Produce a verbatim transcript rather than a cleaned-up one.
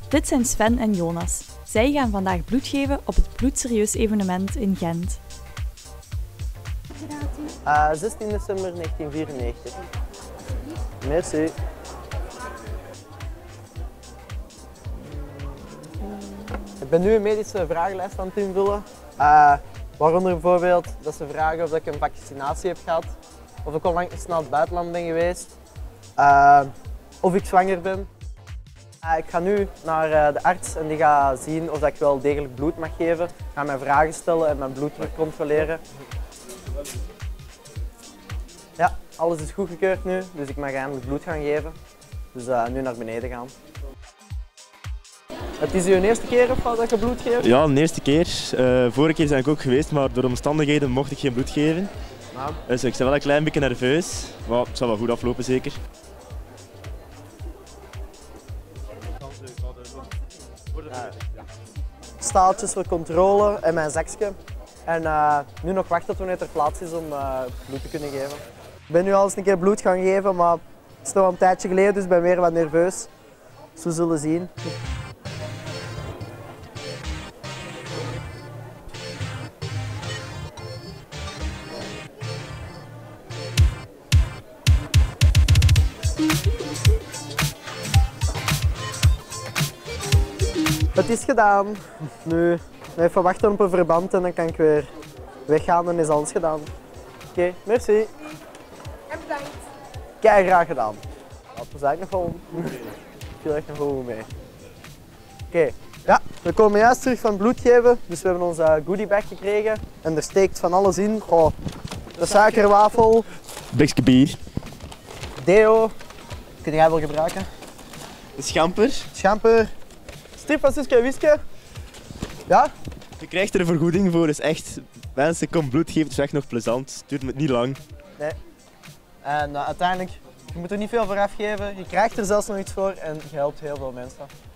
Dit zijn Sven en Jonas. Zij gaan vandaag bloed geven op het Bloedserieus evenement in Gent. Uh, zestien december negentien vierennegentig. Merci. Ik ben nu een medische vragenlijst aan het invullen. Uh, waaronder bijvoorbeeld dat ze vragen of ik een vaccinatie heb gehad, of ik onlangs naar het buitenland ben geweest, uh, of ik zwanger ben. Uh, ik ga nu naar uh, de arts en die gaat zien of ik wel degelijk bloed mag geven. Ik ga mij vragen stellen en mijn bloeddruk controleren. Ja, alles is goedgekeurd nu, dus ik mag eindelijk bloed gaan geven. Dus uh, nu naar beneden gaan. Het is uw eerste keer of wat dat je bloed geeft? Ja, de eerste keer. Uh, vorige keer ben ik ook geweest, maar door omstandigheden mocht ik geen bloed geven. Nou. Dus ik ben wel een klein beetje nerveus, maar het zal wel goed aflopen zeker. Staaltjes voor controle en mijn zakje. En uh, nu nog wachten tot wanneer er plaats is om uh, bloed te kunnen geven. Ik ben nu al eens een keer bloed gaan geven, maar het is toch al een tijdje geleden, dus ik ben weer wat nerveus. Dus we zullen zien. Het is gedaan. Nu even wachten op een verband en dan kan ik weer weggaan en is alles gedaan. Oké, okay, merci. En bedankt. Kei graag gedaan. Dat was eigenlijk nog wel. Ik viel echt nog wel goed mee. Oké, okay. Ja, we komen juist terug van bloed geven, dus we hebben onze goodiebag gekregen en er steekt van alles in. Oh, de suikerwafel, Blikje bier. deo, kun jij wel gebruiken? Een schamper. Schamper, strip van Suske en Wiske. Ja? Je krijgt er een vergoeding voor, dus echt, mensen, kom bloed geven, het is echt nog plezant. Het duurt niet lang. Nee. En uh, uiteindelijk, je moet er niet veel voor afgeven, je krijgt er zelfs nog iets voor en je helpt heel veel mensen.